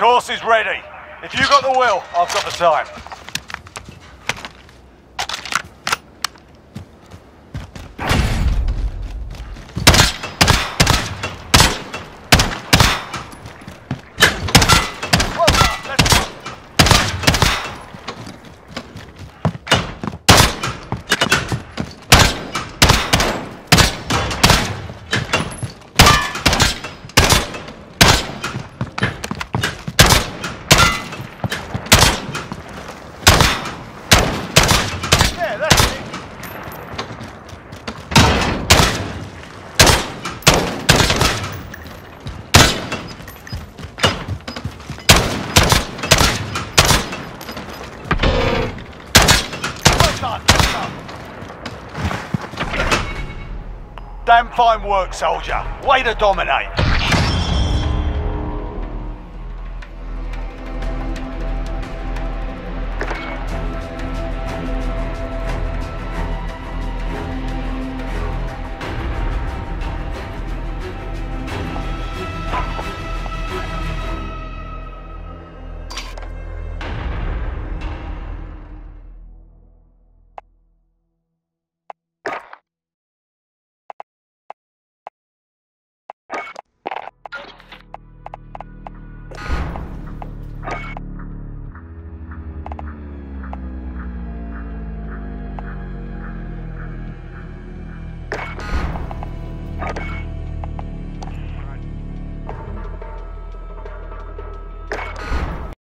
Course is ready. If you got the will, I've got the time. Damn fine work, soldier. Way to dominate.